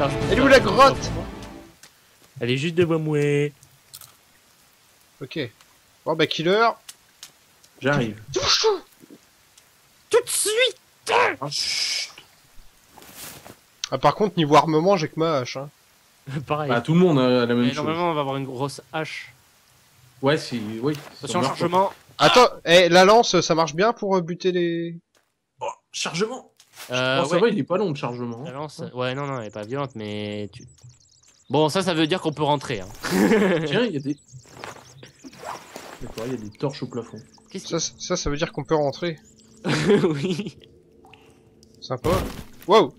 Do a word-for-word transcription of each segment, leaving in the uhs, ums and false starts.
Elle est où la grotte? Elle est juste devant moi. Ok. Bon bah killer. J'arrive. Tout de suite. Ah, chut. Ah par contre niveau armement j'ai que ma hache hein. Pareil. Bah, tout le monde a la même Mais chose. normalement on va avoir une grosse hache. Ouais, si, oui. Attention, chargement. Attends, eh, la lance ça marche bien pour euh, buter les... Oh, chargement. Euh, Oh, ça ouais. va, il est pas long le chargement. La lance, ouais, non, non, elle est pas violente, mais tu. Bon, ça, ça veut dire qu'on peut rentrer. Hein. Tiens, il y a des. D'accord, il y a des torches au plafond. Qu'est-ce Ça, ça, ça veut dire qu'on peut rentrer. que. Oui. Sympa. Wow.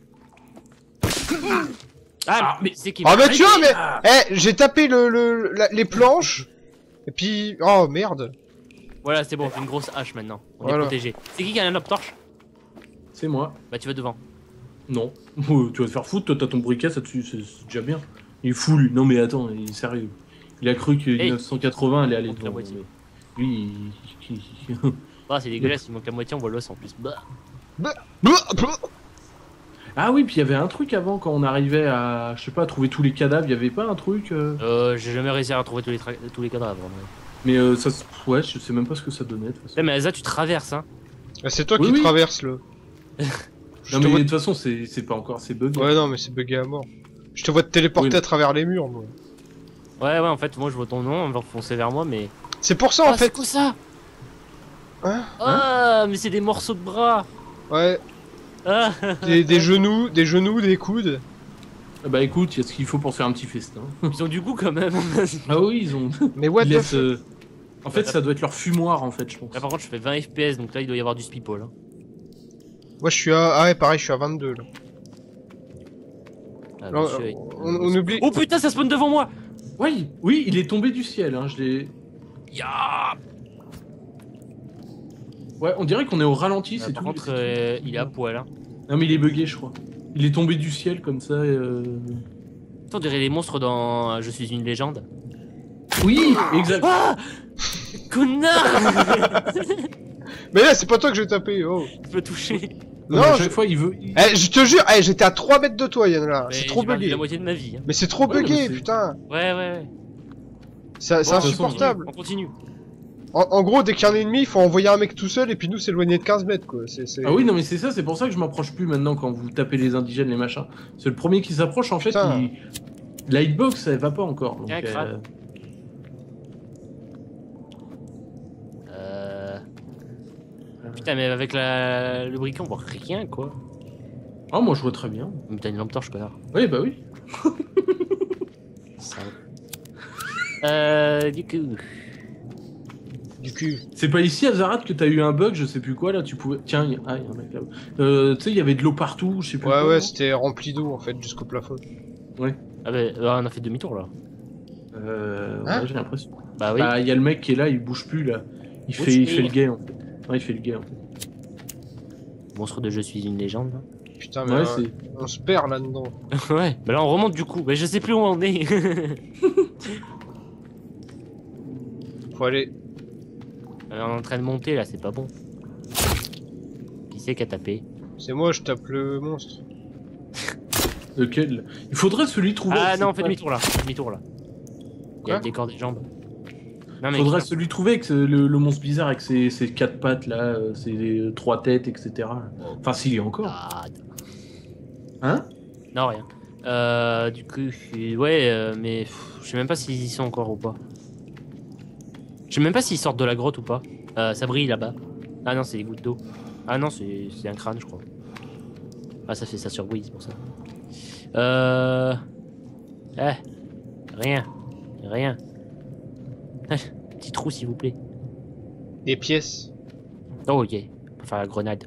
Ah, Ah, mais mais- c'est qui Ah va mais tu vois, mais... Ah. Eh, j'ai tapé le, le, la- les planches. Et puis... Oh merde. Voilà, c'est bon, on fait une grosse hache maintenant. On Voilà. est protégé. C'est qui qui a un torche? C'est moi. Bah, tu vas devant. Non. Oh, tu vas te faire foutre, toi t'as ton briquet, ça dessus, c'est c'est déjà bien. Il est fou lui. Non mais attends, il est sérieux. Il a cru que Hey. neuf cent quatre-vingts allait aller Manque la devant. moitié. mais Lui, il... il- Ah, c'est dégueulasse, il manque la moitié, on voit l'os en plus. Bah. Blah, blah, blah. Ah oui, puis il y avait un truc avant quand on arrivait à, je sais pas, à trouver tous les cadavres. Il y avait pas un truc. euh, Euh, j'ai jamais réussi à retrouver tous les, tra- tous les cadavres. Ouais, Mais euh, ça, se- ouais, je sais même pas ce que ça donnait de toute façon. mais Asa, tu traverses, hein. Ah, c'est toi Oui, qui oui. traverse le... Je Non te mais vois- de toute façon, c'est c'est pas encore, c'est bug. Ouais non mais c'est bugué à mort. Je te vois te téléporter Oui, mais- à travers les murs moi. Ouais, ouais, en fait, moi je vois ton nom, on va foncer vers moi, mais. C'est pour ça Ah, en c'est fait. quoi ça? Hein Ah, mais c'est des morceaux de bras. Ouais. Ah. Des, des genoux, des genoux, des coudes. Ah bah écoute, il y a ce qu'il faut pour faire un petit festin. Ils ont du goût quand même. Ah oui, ils ont. Mais what Ils the laissent, fuck. euh, En fait, ça doit être leur fumoir en fait, je pense. Là par contre je fais vingt F P S donc là il doit y avoir du speedball. Hein. Moi je suis à... Ah ouais pareil je suis à vingt-deux là. Ah, Non, monsieur, on, on oublie... oh putain ça spawn devant moi. Oui, oui, il est tombé du ciel. Hein, je l'ai. Ya. Ouais, on dirait qu'on est au ralenti. Ah, c'est par tout. contre c'est tout. euh, il est à poil. Hein. Non mais il est bugué, je crois. Il est tombé du ciel comme ça. Euh... On dirait les monstres dans Je suis une légende. Oui, exact. Ah connard. Mais là c'est pas toi que j'ai tapé oh. Tu peux toucher. Non, Non, mais à je- chaque fois il veut. il- Eh je te jure, eh, j'étais à trois mètres de toi Yann là. Mais C'est trop j'ai perdu bugué. la moitié de ma vie. Hein. Mais c'est trop Ouais, mais bugué c'est- putain. Ouais ouais ouais. C'est c'est Bon, insupportable. On continue. En, en gros dès qu'il y a un ennemi il faut envoyer un mec tout seul et puis nous s'éloigner de quinze mètres quoi. C'est... c'est- Ah oui, non mais c'est ça, c'est pour ça que je m'approche plus maintenant quand vous tapez les indigènes, les machins. C'est le premier qui s'approche en fait. Putain. Il... La hitbox elle va pas encore. Donc, Tiens, crâne. Euh... Putain mais avec la... le briquet on voit rien quoi. Ah moi je vois très bien. Mais t'as une lampe torche connard. Oui bah oui. Sale. Euh... Du coup... Du cul. C'est pas ici Azarat que t'as eu un bug, je sais plus quoi là, tu pouvais. Tiens, il y a, ah, il y a un mec là. Euh, tu sais, il y avait de l'eau partout, je sais plus. Ouais quoi, ouais non c'était rempli d'eau en fait jusqu'au plafond. Ah bah euh, on a fait demi-tour là. Euh, Hein ouais, j'ai l'impression. Bah oui. Bah, il y a le mec qui est là, il bouge plus là. Il Bouge fait, il plus. fait le gay en fait. Ouais, il fait le gay en fait. Monstre de Je suis une légende. Putain mais Ouais, euh, c'est. on se perd là-dedans. Ouais. Bah là on remonte du coup. Mais je sais plus où on est. Faut aller... on est en train de monter là, c'est pas bon. Qui c'est qui a tapé? C'est moi je tape le monstre. Lequel? Il faudrait celui trouver. Ah avec non, ses fais pattes. demi-tour là. Demi-tour là. Il y a Quoi le décor des jambes. Non mais. Il faudrait celui trouver avec ce- le, le monstre bizarre avec ses, ses quatre pattes là, euh, ses euh, trois têtes, et cetera. Enfin, s'il y a encore. Ah, Hein? non, rien. Euh, du coup, je suis- ouais, euh, mais pff, je sais même pas s'ils y sont encore ou pas. Je sais même pas s'ils sortent de la grotte ou pas. Euh, ça brille là-bas. Ah non, c'est des gouttes d'eau. Ah non, c'est c'est un crâne, je crois. Ah, ça fait ça sur bruit, c'est pour ça. Euh. Eh, rien. Rien. Petit trou, s'il vous plaît. Des pièces. Oh, ok. On peut faire la grenade.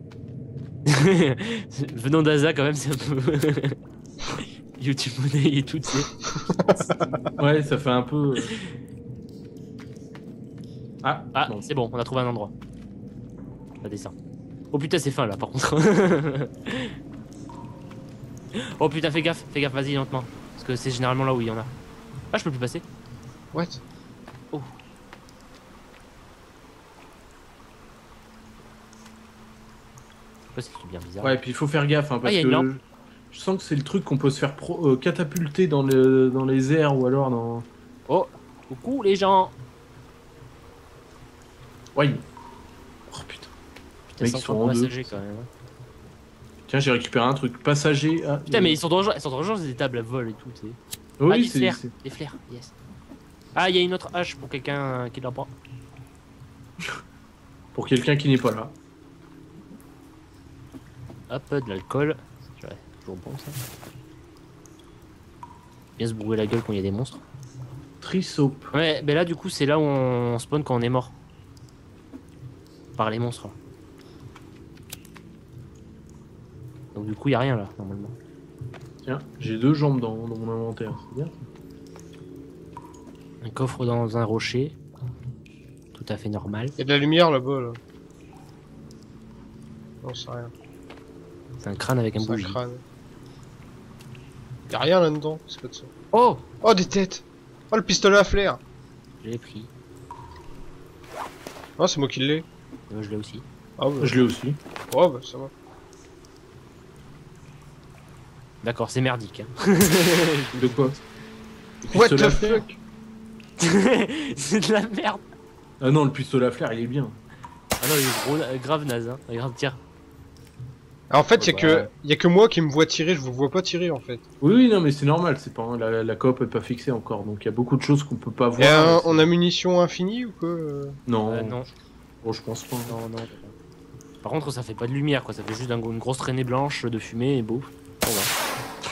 Venant d'Aza, quand même, c'est un peu. YouTube monnaie et tout, tu sais. Ouais, ça fait un peu. euh, Ah, Ah, non. c'est bon, on a trouvé un endroit. Ça descend. Oh putain, c'est fin là, par contre. Oh putain, fais gaffe, fais gaffe, vas-y lentement. Parce que c'est généralement là où il y en a. Ah, je peux plus passer. What? Oh. Je sais pas, c'est bien bizarre. Ouais, puis il faut faire gaffe hein, parce Ah, y a que une lampe. Je sens que c'est le truc qu'on peut se faire pro euh, catapulter dans, le, dans les airs ou alors dans... Oh, coucou les gens. Ouais. Oh putain. Putain, Mec, c'est ils sont encore en deux. passager quand même. hein. Tiens, j'ai récupéré un truc. Passager. Ah, Putain, euh, mais ils sont dangereux, ils sont dangereux ces tables à vol et tout, tu sais. Ah, Oui, des c'est. flares, c'est- des flares, yes. Ah, il y a une autre hache pour quelqu'un qui l'a pas. Pour quelqu'un qui n'est pas là. Hop, de l'alcool. Ouais, toujours bon ça. Bien se brûler la gueule quand il y a des monstres. Trisoap. Ouais, mais là du coup c'est là où on spawn quand on est mort. Par les monstres. Donc du coup il y a rien là normalement. Tiens, j'ai deux jambes dans, dans mon inventaire. C'est bien. Un coffre dans un rocher. Tout à fait normal. Il y a de la lumière là-bas, là. Non, c'est rien. C'est un crâne avec un C'est un bougie. crâne. Y'a rien là-dedans, c'est pas de ça. Oh, Oh, des têtes! Oh, le pistolet à flair! je l'ai pris. Oh, c'est moi qui l'ai. Et moi je l'ai aussi. Ah, bah, Je l'ai aussi. oh, bah, ça va. D'accord, c'est merdique. Hein. De quoi? Le What pistolet à the flair fuck? c'est de la merde. Ah non, le pistolet à flair, il est bien. Ah non, il est gros, euh, grave naze. Hein. Regarde, tiens. Ah, en fait, y'a Oh, que, bah. y a que moi qui me vois tirer, je vous vois pas tirer en fait. Oui, oui, non, mais c'est normal. C'est pas la, la coop est pas fixée encore, donc il y a beaucoup de choses qu'on peut pas voir. Et un- C'est- on a munitions infinies ou quoi? euh Non, Euh, non, Bon, je pense pas. non, non. Par contre, ça fait pas de lumière, quoi. Ça fait juste un- une grosse traînée blanche de fumée et beau. Bon, bah.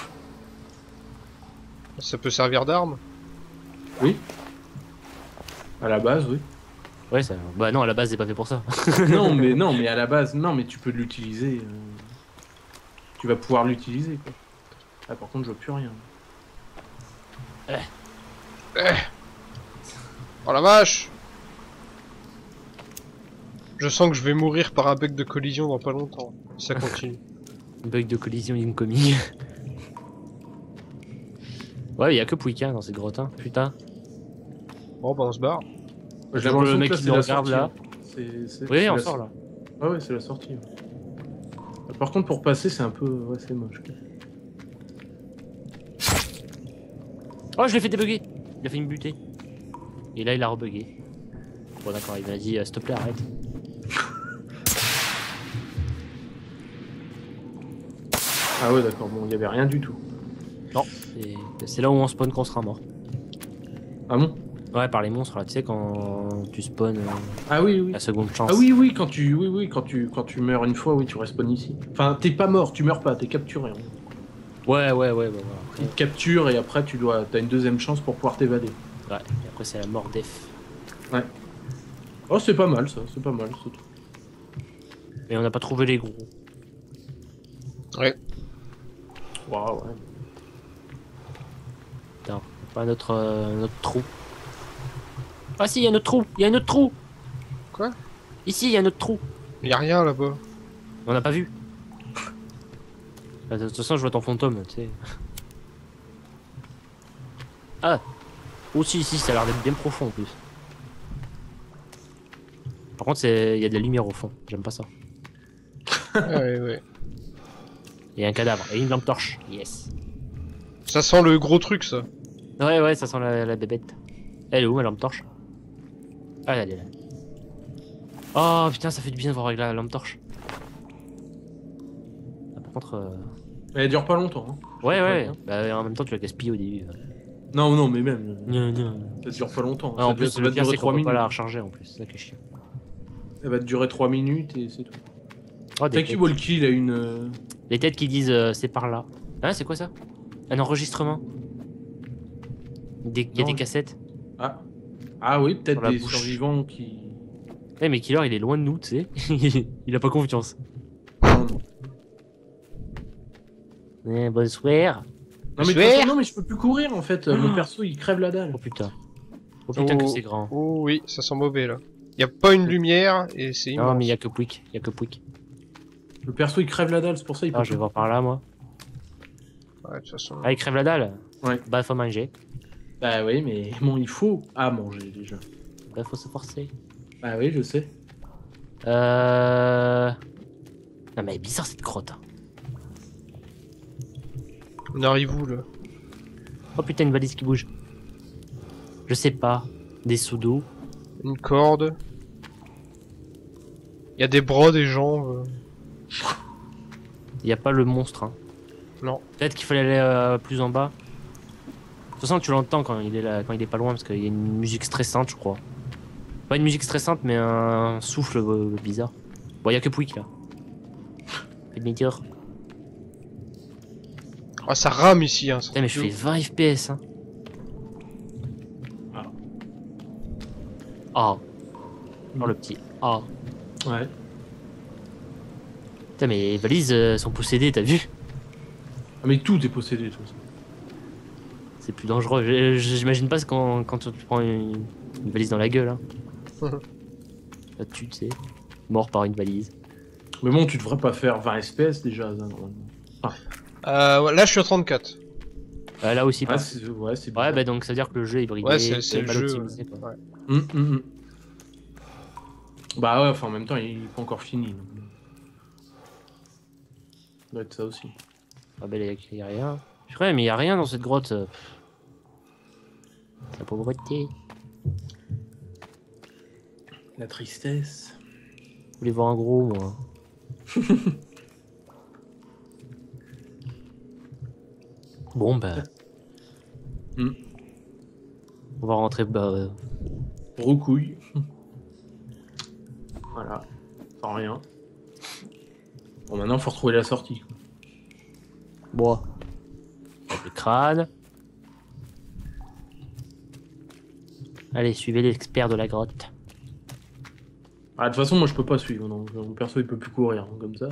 Ça peut servir d'arme? Oui. À la base, oui. Ouais, ça. Bah non, à la base, c'est pas fait pour ça. non, mais non, mais à la base, non, mais tu peux l'utiliser. euh, Tu vas pouvoir l'utiliser, quoi. Ah, par contre, je vois plus rien. Oh la vache! Je sens que je vais mourir par un bug de collision dans pas longtemps. Si ça continue. Bug de collision incoming. Ouais, y a que Pouika dans cette grotte, hein. Putain. Bon, bah on se barre. J'ai Genre le l'impression mec que là, qui c'est nous la regarde, sortie, là. hein. C'est- c'est- Oui, c'est on la sort so- là. Ah ouais, c'est la sortie. Par contre, pour passer, c'est un peu... Ouais, c'est moche. quoi. Oh, je l'ai fait débugger. Il a fait me buter. Et là, il a rebugué. Bon, d'accord, il m'a dit euh, s'il te plaît, arrête. Ah ouais, d'accord, bon, il y avait rien du tout. Non, et c'est là où on spawn quand on sera mort. Ah bon? Ouais, par les monstres là, tu sais, quand tu spawns euh, Ah oui, oui. la seconde chance. Ah oui, oui, quand tu, oui, oui, quand tu, quand tu meurs une fois, oui, tu respawns ici. Enfin, t'es pas mort, tu meurs pas, t'es capturé. hein. Ouais, ouais, ouais, bah, Ils voilà. te capturent et après, tu dois, t'as une deuxième chance pour pouvoir t'évader. Ouais, et après, c'est la mort def. Oh, c'est pas mal, ça, c'est pas mal, ce truc. Mais on n'a pas trouvé les gros. Ouais. Waouh, ouais. Putain, pas notre, euh, notre trou. Ah si, il y a notre trou, il y a notre trou. Quoi? Ici, il y a notre trou. Y'a rien là-bas. On n'a pas vu. Ah, de toute façon, je vois ton fantôme, tu sais. Ah. Aussi, ici, ça a l'air d'être bien profond en plus. Par contre, il y a de la lumière au fond. J'aime pas ça. Ouais, ouais. Et un cadavre. Et une lampe torche. Yes. Ça sent le gros truc, ça. Ouais, ouais, ça sent la, la bébête. Elle est où, ma lampe torche? Ah, elle est là. Oh putain, ça fait du bien de voir avec la lampe torche. Ah, par contre. euh, Mais elle dure pas longtemps. Hein. Ouais, ouais. bien. Bah, en même temps, tu l'as gaspillé au début. Non, non, mais même, Non, non. ça dure pas longtemps. Ah, en Ça plus, ça le va te pire, durer c'est qu'on trois peut minutes. pas la recharger en plus. C'est ça qui est chiant. Elle va te durer trois minutes et c'est tout. Oh, des Taki têtes. Walkie, il a une. euh, Les têtes qui disent euh, c'est par là. Ah, c'est quoi ça? Un enregistrement? Des... Il y a Non, des je- cassettes? Ah. Ah oui, peut-être Sur la des bouche. survivants qui. Eh, mais Killer, il est loin de nous, tu sais. Il a pas confiance. Non, non. Eh, bonsoir. Non, mais de toute Bonsoir. façon, non, mais je peux plus courir en fait. Mon perso, il crève la dalle. Oh putain. Oh putain, que Oh. c'est grand. Oh oui, ça sent mauvais là. Y'a pas une lumière et c'est Non, immense. mais il y a que Pouic. Il y a que Pouic. Le perso, il crève la dalle, c'est pour ça il peut. Ah, je vais voir par là, moi. Ouais, de toute façon. Ah, il crève la dalle? Ouais. Bah, faut manger. Bah oui, mais bon, il faut à manger déjà. Bah, faut se forcer. Bah oui, je sais. Euh... Non, mais elle est bizarre cette grotte. hein. On arrive où là? Oh putain, une valise qui bouge. Je sais pas. Des seaux d'eau. Une corde. Il y a des bras des gens. Euh... Y a pas le monstre. Hein. Non. Peut-être qu'il fallait aller euh, plus en bas. De toute façon, tu l'entends quand il est là, quand il est pas loin, parce qu'il y a une musique stressante, je crois. Pas une musique stressante, mais un souffle euh, bizarre. Bon, y a que Pouic là. Fait demi-tour. Ah, ça rame ici. Hein, Putain, mais je fais vingt F P S. Hein. Ah. Ah. Oh, le petit Ah. Ouais. Putain, mais les valises euh, sont possédées, t'as vu? Ah, mais tout est possédé, tout ça. C'est plus dangereux. Je- je- J'imagine pas quand, quand tu prends une, une valise dans la gueule. Hein. Ça tue, tu sais. Mort par une valise. Mais bon, tu devrais pas faire vingt F P S déjà, ça, normalement. Euh, ouais, là, je suis à trente-quatre. Euh, là aussi, pas. Ouais, c'est ouais, c'est Ouais, bizarre. bah donc ça veut dire que le jeu est bridé. Ouais, c'est c'est et le mal jeu. optimisé, quoi. Ouais. Hum, hum, hum. Bah ouais, enfin en même temps, il est pas encore fini. Donc... Ça doit être ça aussi. Ah bah il y a rien. Purée, mais il y a rien dans cette grotte. euh, pff. La pauvreté. La tristesse. Je voulais voir un gros, moi. Bon, bah. Hmm. On va rentrer. Bah. euh, Roucouille. Voilà. Sans rien. Bon, maintenant, faut retrouver la sortie. quoi. Bon. Avec le crâne. Allez, suivez l'expert de la grotte. Ah, de toute façon, moi, je peux pas suivre. Non. Mon perso, il peut plus courir hein, comme ça.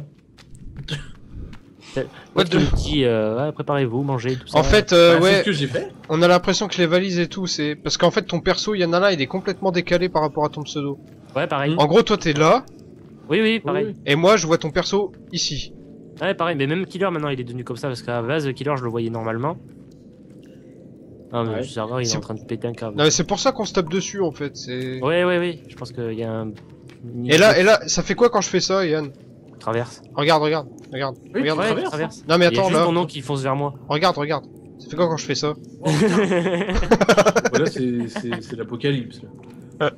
Moi, de- je me dis, euh, ouais, préparez-vous, mangez, tout ça. En fait, euh, Bah, C'est ouais, ce que j'ai fait. on a l'impression que les valises et tout, c'est parce qu'en fait ton perso, il y en a là, il est complètement décalé par rapport à ton pseudo. Ouais, pareil. En gros, toi t'es là, Oui, oui, pareil. Oui, et moi je vois ton perso ici. Ouais, pareil, mais même Killer maintenant il est devenu comme ça parce qu'à la base, Killer je le voyais normalement. Ah, mais Ouais. le serveur il est C'est- en train de péter un câble. Non, mais c'est pour ça qu'on se tape dessus en fait. C'est. Ouais, ouais, ouais, je pense qu'il y a un. Et là, et là, ça fait quoi quand je fais ça, Yann? Traverse. Regarde, regarde, regarde, Oui, regarde, tu Ouais, traverses, traverse. Non mais Il y a attends juste là, ton nom qui fonce vers moi. regarde, regarde. Ça fait quoi quand je fais ça? Voilà, c'est c'est- c'est l'apocalypse. là.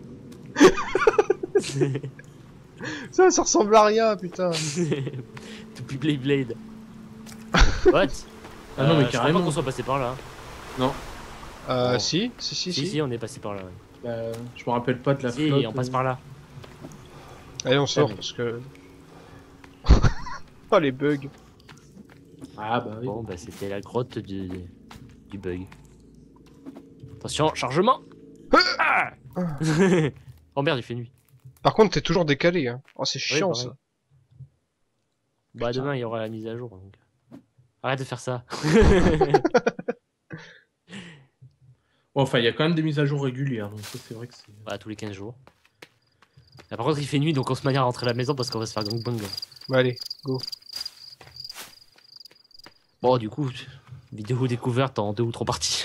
Ça, ça ressemble à rien, putain. Tout plus Blade Blade. What? Ah non, mais Euh, je crois carrément. pas qu'on soit passé par là. Non. Euh, Oh. si, si, si, Si, si. si, on est passé par là. Ouais. Bah, je me rappelle pas de la Si, flotte. on passe euh. par là. Allez, on sort mais- parce que. Oh les bugs. Ah bah oui. Bon, bah c'était la grotte du, du bug. Attention, chargement. Ah oh merde, il fait nuit. Par contre, t'es toujours décalé, hein. Oh, c'est chiant pareil. ça. Bah Putain. demain il y aura la mise à jour. Donc... Arrête de faire ça. Bon, enfin, il y a quand même des mises à jour régulières, donc ça, c'est vrai que c'est. Bah tous les quinze jours. Ah, par contre il fait nuit donc on se manière à rentrer à la maison parce qu'on va se faire gangbang. Bah allez, go. Bon du coup, vidéo découverte en deux ou trois parties.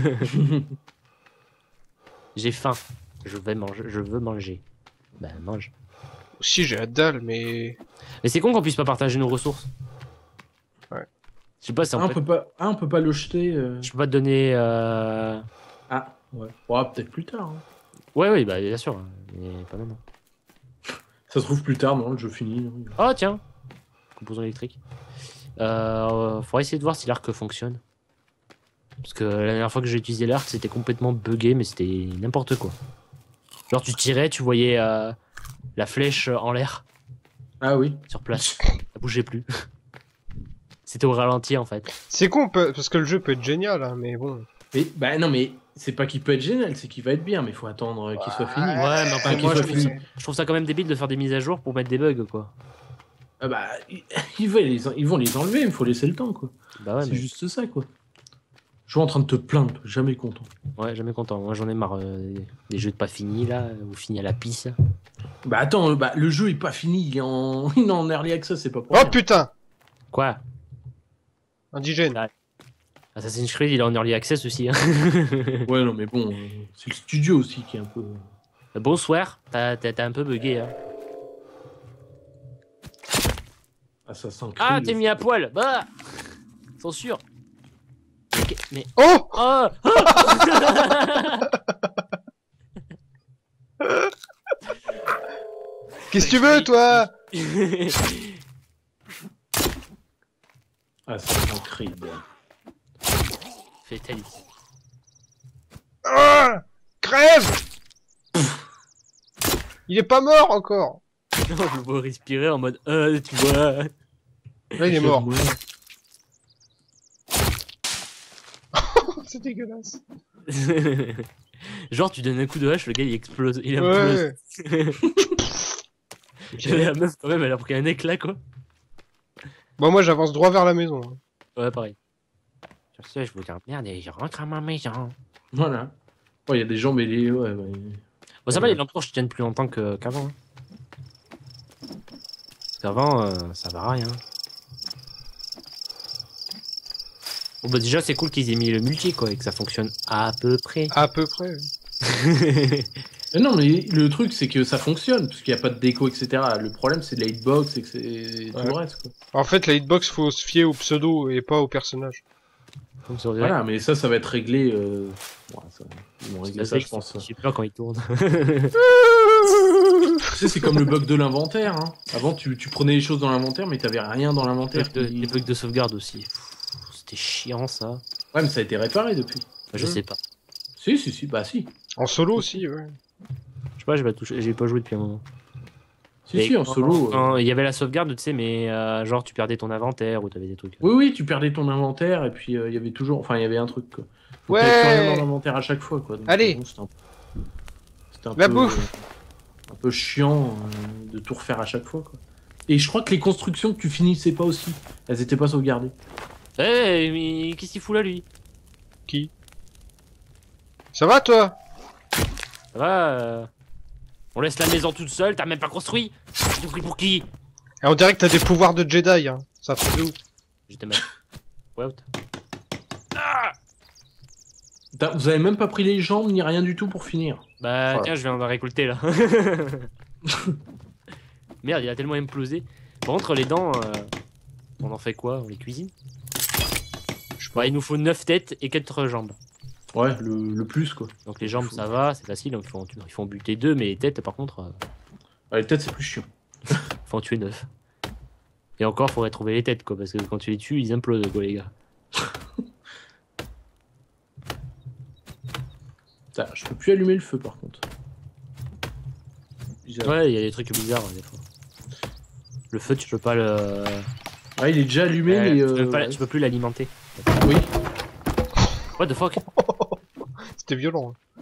J'ai faim. Je vais manger. Je veux manger. Bah mange. Si, j'ai la dalle, mais. Mais c'est con qu'on puisse pas partager nos ressources. Ouais. Je sais pas si Ah, on on peut... peut pas, ah, on peut pas le jeter. euh. Je peux pas te donner. Euh... Ah, ouais. Ouais, peut-être plus tard. hein. Ouais, oui, bah bien sûr. Mais pas maintenant. Ça se trouve plus tard, non, le jeu fini. non. Oh tiens, composant électrique. Euh, faudrait essayer de voir si l'arc fonctionne. Parce que la dernière fois que j'ai utilisé l'arc, c'était complètement buggé, mais c'était n'importe quoi. Genre tu tirais, tu voyais euh, la flèche en l'air Ah oui. sur place, ça bougeait plus. C'était au ralenti en fait. C'est con peut- parce que le jeu peut être génial, hein, mais bon. Mais, bah non, mais c'est pas qu'il peut être génial, c'est qu'il va être bien, mais il faut attendre euh, qu'il soit fini. Ouais, mais enfin, qu'il moi je soit trouve, ça, fini. je trouve ça quand même débile de faire des mises à jour pour mettre des bugs quoi. Ah bah, ils, ils vont les, en- ils vont les enlever, il faut laisser le temps, quoi. Bah ouais, c'est mais... juste ça, quoi. Je suis en train de te plaindre, toi, jamais content. ouais, jamais content. Moi j'en ai marre euh, des jeux de pas finis là, ou finis à la pisse. Bah attends, euh, bah, le jeu est pas fini, il est en, il est en early access, c'est pas pour Oh rien. putain! Quoi? Indigène. Assassin's Creed il est en early access aussi. Hein. Ouais, non, mais bon, euh, c'est le studio aussi qui est un peu. Bonsoir, t'as t'as- t'as un peu bugué. Hein. Assassin Creed. Ah, t'es mis à poil. Bah, censure. Mais... Oh Oh Qu'est-ce que tu veux, toi? Ah, c'est un Creed. Fatality. Ah, crève. Il est pas mort encore. Non, je le vois respirer en mode euh, tu vois. Là, il est mort. C'est dégueulasse. Genre, tu donnes un coup de hache, le gars il explose. Il Ouais. explose. La meuf, quand même, elle a pris un éclat quoi. Bon, moi, j'avance droit vers la maison. Ouais, pareil. Je sais, je vous dis merde, je rentre à ma maison. Voilà. Oh, il y a des gens mêlés, ouais, ouais. Bon, ça va, les lampes torches tiennent plus longtemps que- qu'avant. Hein. Parce qu'avant, euh, ça va rien. Bon, bah, déjà, c'est cool qu'ils aient mis le multi quoi et que ça fonctionne à peu près. À peu près. Mais non, mais le truc, c'est que ça fonctionne, parce qu'il n'y a pas de déco, et cetera. Le problème, c'est la hitbox et que c'est tout Ouais. le reste, quoi. En fait, la hitbox, faut se fier au pseudo et pas au personnage. Comme sur Voilà, mais ça, ça va être réglé. Euh... Ouais, ça... Ils vont régler ça, je pense. Je sais pas quand il tourne. Tu sais, c'est comme le bug de l'inventaire. Hein. Avant, tu, tu prenais les choses dans l'inventaire, mais t'avais rien dans l'inventaire. Les Qui... bugs de sauvegarde aussi. Pff, C'était chiant ça. Ouais, mais ça a été réparé depuis. Bah, je Mm. sais pas. Si, si, si, bah si. En solo aussi, ouais. Je sais pas, j'ai pas touché, j'ai pas joué depuis un moment. Si, Mais si, en quand- solo. euh, quand il y avait la sauvegarde, tu sais, mais euh, genre tu perdais ton inventaire ou t'avais des trucs. Oui, oui, tu perdais ton inventaire, et puis euh, il y avait toujours. Enfin, il y avait un truc, quoi. Faut que Ouais. t'aies plus rien dans l'inventaire à chaque fois, quoi. Donc, Allez. bon, c'était un... c'était un La peu, bouffe. euh, un peu chiant euh, de tout refaire à chaque fois, quoi. Et je crois que les constructions que tu finissais pas aussi, elles étaient pas sauvegardées. Eh, mais qu'est-ce qu'il fout là, lui? Qui? Ça va, toi? Ça va euh, on laisse la maison toute seule, t'as même pas construit. T'as pris pour qui? Et on dirait que t'as des pouvoirs de Jedi, hein. Ça fait de ouf. J'étais mal. Ouais, out. T'as- Vous avez même pas pris les jambes ni rien du tout pour finir. Bah, Voilà. tiens, je viens de récolter là. Merde, il a tellement implosé. Par contre, les dents, euh, on en fait quoi? On les cuisine? Ouais, il nous faut neuf têtes et quatre jambes. Ouais, le, le plus, quoi. Donc les jambes, ça va, c'est facile, donc il faut, en tu- il faut en buter deux, mais les têtes, par contre, euh, Ah, les têtes, c'est plus chiant. faut en tuer neuf. Et encore, faudrait trouver les têtes, quoi, parce que quand tu les tues, ils implosent, quoi, les gars. Putain, je peux plus allumer le feu, par contre. Bizarre. Ouais, il y a des trucs bizarres, des fois. Le feu, tu peux pas le... Ah, il est déjà allumé, Ouais, mais... tu, euh, peux pas- ouais. tu peux plus l'alimenter. Oui. What the fuck? C'était violent. Hein.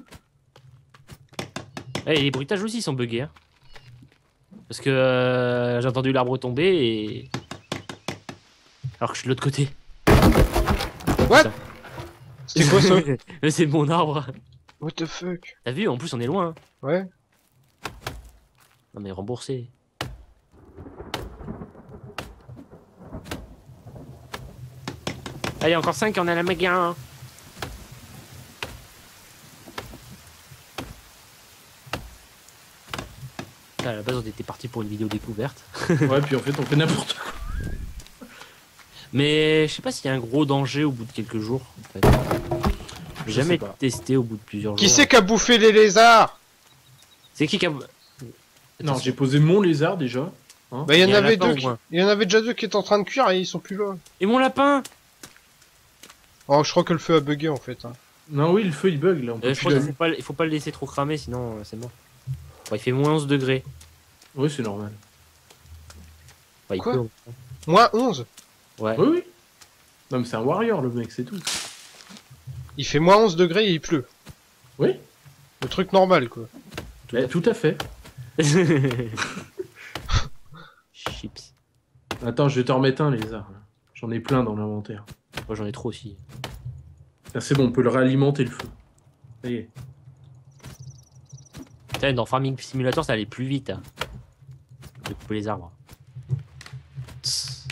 Eh, les bruitages aussi sont buggés, hein. Parce que euh, j'ai entendu l'arbre tomber et... Alors que je suis de l'autre côté. What? C'était quoi ça? Mais c'est mon arbre. What the fuck? T'as vu, en plus on est loin. Hein. Ouais. Non mais remboursé. Allez, encore cinq, on a la méga. À la base, on était parti pour une vidéo découverte. Ouais, puis en fait, on fait n'importe quoi. Mais je sais pas s'il y a un gros danger au bout de quelques jours. En fait. J'ai Je jamais sais pas. testé au bout de plusieurs Qui jours. c'est qui a bouffé les lézards? C'est qui qui a... Non, Attention. j'ai posé mon lézard, déjà. Hein. Bah, il y en Il y a un avait lapin, deux au qui... moins. Il y en avait déjà deux qui étaient en train de cuire et ils sont plus là. Et mon lapin. Oh, je crois que le feu a bugué en fait. Hein. Non, oui, le feu, il bug, là. On peut Euh, je plus crois qu'il l'allumer. faut pas, il faut pas le laisser trop cramer, sinon euh, c'est mort. Bon, il fait moins onze degrés. Oui, c'est normal. Enfin, il Quoi peut, Moins onze. Ouais. Oui, oui. Non, mais c'est un warrior, le mec, c'est tout. Il fait moins onze degrés et il pleut. Oui, Le truc normal quoi. Tout eh, à tout à fait. Chips. Attends, je vais te remettre un lézard. là. J'en ai plein dans l'inventaire. Moi j'en ai trop aussi. Ah, c'est bon, on peut le réalimenter, le feu. Ça y est. Putain, dans Farming Simulator, ça allait plus vite. Hein. De couper les arbres. Tss.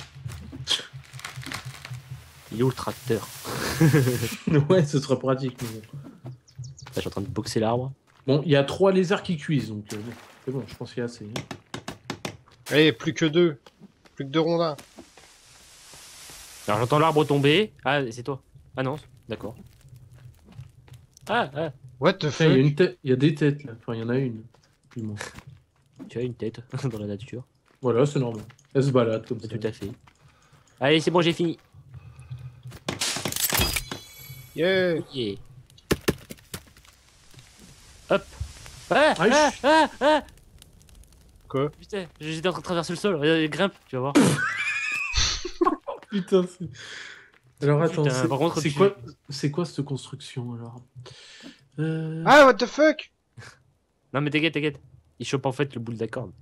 Il est où le tracteur? Ouais, ce sera pratique. mais bon. Là, je suis en train de boxer l'arbre. Bon, il y a trois lézards qui cuisent, donc euh, bon, c'est bon, je pense qu'il y a assez. Eh, plus que deux. Plus que deux rondins. Alors j'entends l'arbre tomber. Ah, c'est toi. Ah non. D'accord. Ah, ah, What the Putain, il y a fuck? une tête, il y a des têtes là. Enfin, il y en a une. Du moins. tu as une tête dans la nature. Voilà, c'est normal. Elle se balade comme ça. Tout à fait. Allez, c'est bon, j'ai fini. Yeah! Yeah. Hop. Ah, Ah, ah, je- ah, ah. Quoi? Putain, j'étais en train de traverser le sol. Regarde, grimpe, tu vas voir. Putain, c'est. Alors attends, Putain, c'est par contre, c'est tu- quoi, c'est quoi cette construction alors euh... Ah, what the fuck? Non, mais t'inquiète, t'inquiète. Il chope en fait le boule d'accord.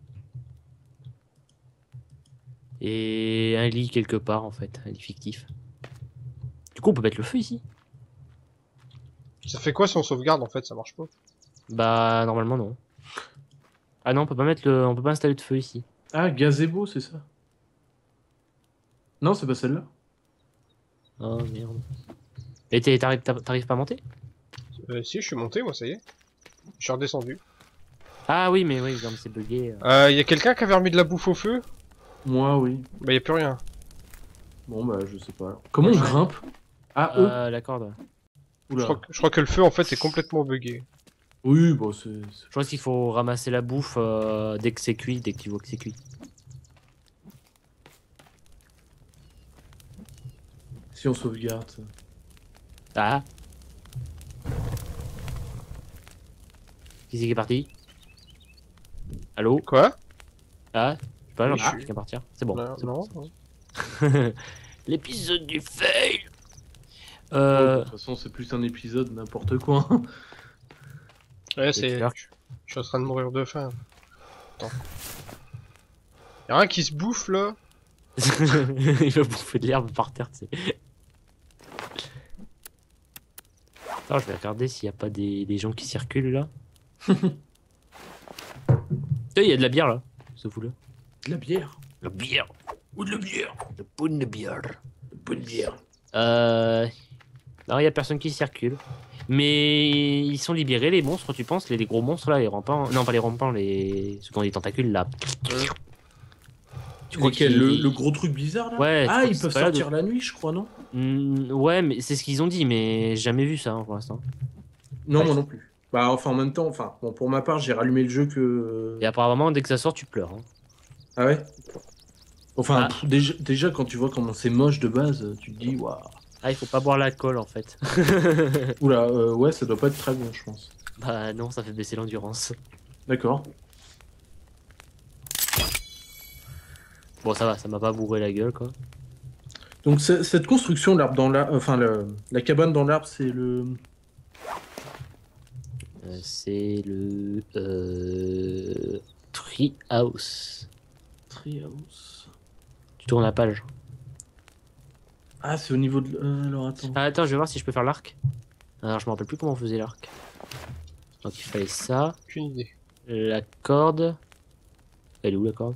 Et un lit quelque part en fait, un lit fictif. Du coup, on peut mettre le feu ici. Ça fait quoi si on sauvegarde en fait? Ça marche pas. Bah, normalement, non. Ah non, on peut pas mettre le... on peut pas installer de feu ici. Ah, gazebo, c'est ça? Non, c'est pas celle-là. Oh merde. Et t'es- t'arrives t'ar- t'arrives pas à monter? Euh, si, je suis monté, moi, ça y est. Je suis redescendu. Ah oui, mais oui, non, mais c'est bugué. Euh, y a quelqu'un qui avait remis de la bouffe au feu? Moi, oui. Bah, y a plus rien. Bon, bah, je sais pas. Comment on Ouais. grimpe? Ah, eux. Euh, la corde. Je Oula. crois, que, je crois que le feu, en fait, est complètement bugué. Oui, bon, c'est. c'est- Je pense qu'il faut ramasser la bouffe euh, dès que c'est cuit, dès que tu vois que c'est cuit. Si on sauvegarde. ça. Ah. Qui c'est qui est parti? Allô? Quoi? Ah, je sais pas, j'ai Oui, l'impression je- qu'il vient partir. C'est bon. Non, c'est non. bon. L'épisode du fail. Oh, Euh, de toute façon, c'est plus un épisode n'importe quoi. Ouais, c'est. clair. Je je suis en train de mourir de faim. Attends. Y'a rien qui se bouffe là? il va bouffer de l'herbe par terre, tu sais. Attends, je vais regarder s'il n'y a pas des, des gens qui circulent là. Il y a de la bière là. C'est fou là. De la bière. La bière. Ou de la bière. La bonne bière. Bonne bière. Euh. Non, il y a personne qui circule. Mais ils sont libérés, les monstres, tu penses? Les, les gros monstres là, les rampants. Non, pas les rampants, les. Ceux qui ont des tentacules là. Tu crois qu'ils- le, le gros truc bizarre là? Ouais, je Ah, crois ils que peuvent c'est pas là sortir la nuit, je crois, non? Hmm, ouais, mais c'est ce qu'ils ont dit, mais j'ai jamais vu ça hein, pour l'instant. Non, Ouais. moi non plus. Bah, enfin, en même temps, enfin, bon, pour ma part, j'ai rallumé le jeu que. Et apparemment, dès que ça sort, tu pleures. hein. Ah ouais? Enfin, Ah. pff, déjà, déjà, quand tu vois comment c'est moche de base, tu te dis, waouh. Ah, il faut pas boire l'alcool en fait. Oula, euh, ouais, ça doit pas être très bon, je pense. Bah non, ça fait baisser l'endurance. D'accord. Bon, ça va, ça m'a pas bourré la gueule quoi. Donc, c'est- cette construction, l'arbre dans l'arbre, enfin, le- la cabane dans l'arbre, c'est le. Euh, c'est le. Euh... Tree House. Treehouse. Tu tournes la page. Ah, c'est au niveau de. euh, alors, attends. Ah, attends, je vais voir si je peux faire l'arc. Alors, je me rappelle plus comment on faisait l'arc. Donc, il fallait ça. Aucune idée. La corde. Elle est où la corde?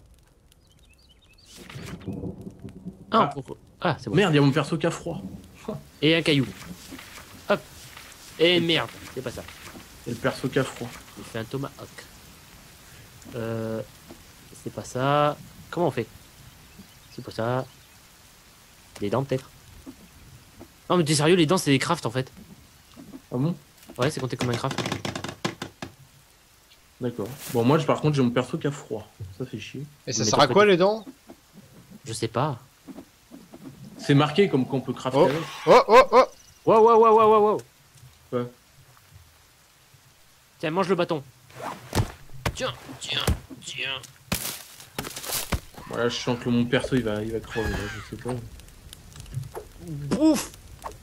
Ah, Ah. on- ah c'est bon. Merde, il y a mon perso qui a froid. Et un caillou. Hop. Et merde, c'est pas ça. Il y a le perso qui a froid. Il fait un tomahawk. Euh, c'est pas ça. Comment on fait? C'est pas ça. Des dents peut-être. Non mais t'es sérieux, les dents c'est des crafts en fait. Ah bon? Ouais, c'est compté comme un craft. D'accord. Bon, moi, je- par contre, j'ai mon perso qui a froid. Ça fait chier. Et ça Mais sert à t'as quoi pas- les dents? Je sais pas. C'est marqué comme qu'on peut crafter Oh. avec. Oh oh oh! Wow wow wow wow wow wow. Ouais. Tiens, mange le bâton. Tiens, tiens, tiens. Voilà, je sens que mon perso, il va, il va crever, là, je sais pas. Bouffe.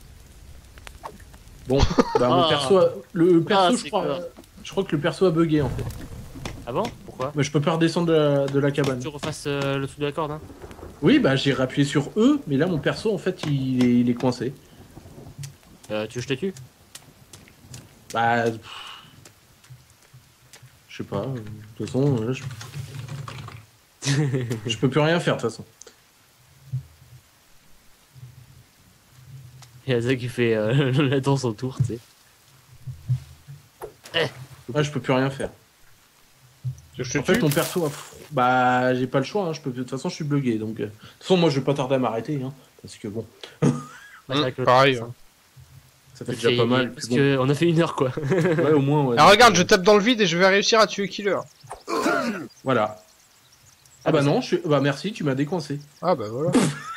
Bon, bah, mon Ah. perso, a- le perso, Ah, je c'est crois, clair. je crois que le perso a bugué, en fait. Ah bon? Pourquoi? Mais je peux pas redescendre de la, de la cabane. Tu refasses euh, le truc de la corde hein? Oui, bah, j'ai rappuyé sur E, mais là, mon perso, en fait, il est, il est coincé. euh, Tu veux que je te tue? Bah... pff, je sais pas, euh, de toute façon, là, je... je peux plus rien faire, de toute façon. Il y a ça qui fait euh, la danse autour, tu sais. Là, je peux plus rien faire. Je te En fait, tue? mon perso a... fr- Bah, j'ai pas le choix, hein, je peux... de toute façon, je suis bugué, donc... euh, De toute façon, moi, je vais pas tarder à m'arrêter, hein, parce que bon... Bah, c'est vrai que le pareil, temps, hein. Ça fait déjà pas mal. Parce puis que on a fait une heure quoi. bon. Ouais, au moins. Ouais, Ah regarde, je tape dans le vide et je vais réussir à tuer Killer. Voilà. Ah, Ah, bah bah, non, je suis... bah merci, tu m'as décoincé. Ah bah voilà.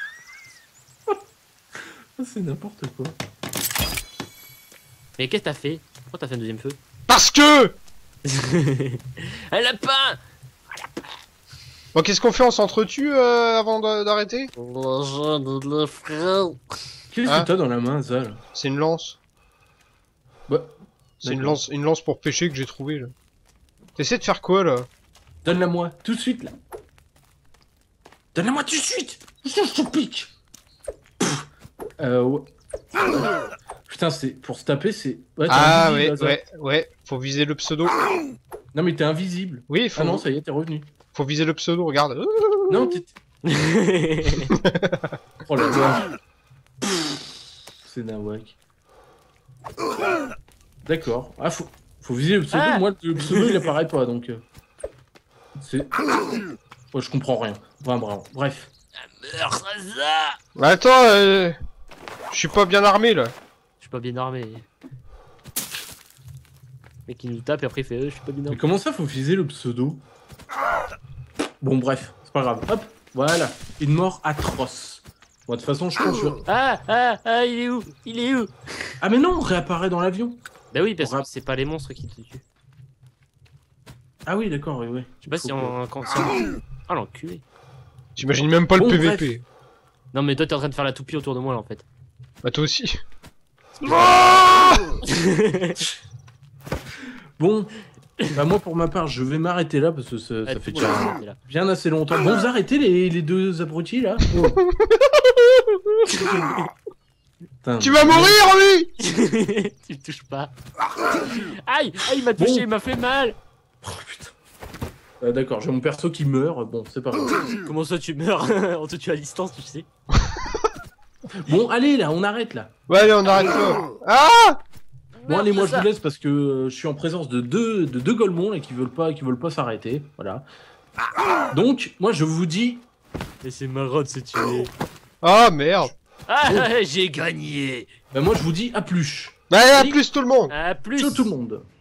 Ah, c'est n'importe quoi. Mais qu'est-ce que t'as fait? Pourquoi t'as fait un deuxième feu? Parce que Un lapin! Bon, qu'est-ce qu'on fait? On s'entretue euh, avant de- d'arrêter? Qu'est-ce Ah. que t'as dans la main, ça là? C'est une lance. Bah, C'est une d'accord. lance, une lance pour pêcher que j'ai trouvé là. T'essaies de faire quoi là? Donne-la moi, tout de suite là. Donne-la moi tout de suite. Je te pique. Pff. Euh, ouais. Putain, c'est pour se taper, c'est. Ouais, t'es Ah invisible, ouais, là, ça. ouais, ouais. Faut viser le pseudo. Non mais t'es invisible. Oui, faut, Ah non, ça y est, t'es revenu. faut viser le pseudo. Regarde. Non, t'es. Oh la vache. C'est nawak. D'accord. Ah, faut, faut viser le pseudo. Ah. Moi, le pseudo il apparaît pas donc. euh, C'est. Ouais, je comprends rien. Enfin, bravo. Bref. Meurs, ça! Bah, attends, euh... je suis pas bien armé là. Je suis pas bien armé. Mec qui nous tape et après il fait euh, je suis pas bien Mais armé. comment ça, faut viser le pseudo? Bon, bref, c'est pas grave. Hop, voilà. Une mort atroce. Bon, de toute façon, je pense que. Ah ah ah il est où? Il est où? Ah, mais non, on réapparaît dans l'avion. Bah oui parce On que rap- c'est pas les monstres qui te tuent. Ah, oui, d'accord, oui, oui. Je sais pas si on... Quand, si on... Ah l'enculé. J'imagine même pas le Bon, P V bref. P. Non mais toi t'es en train de faire la toupie autour de moi là en fait. Bah toi aussi. Bon, bah, moi, pour ma part, je vais m'arrêter là parce que ça, ça fait déjà T'es là. bien assez longtemps. Bon, vous arrêtez les, les deux abrutis là. Oh. Putain, Tu vas mais- mourir, oui. Tu me touches pas. Aïe! Aïe, il m'a Bon. touché, il m'a fait mal! Oh, putain. Euh, d'accord, j'ai mon perso qui meurt. Bon, c'est pas grave. Comment ça tu meurs? On te tue à distance, tu sais. Bon, allez là, on arrête là. Ouais, allez, on arrête là. Ah. Bon, allez, moi je ça. vous laisse parce que euh, je suis en présence de deux, de deux golemons là, qui veulent pas, qui veulent pas s'arrêter. Voilà. Donc, moi je vous dis. Et c'est marrant de se tuer. Ah merde. Ah, j'ai gagné! Bah, moi je vous dis à plus. Bah allez, à Salut. plus tout le monde. À plus! Ciao tout le monde.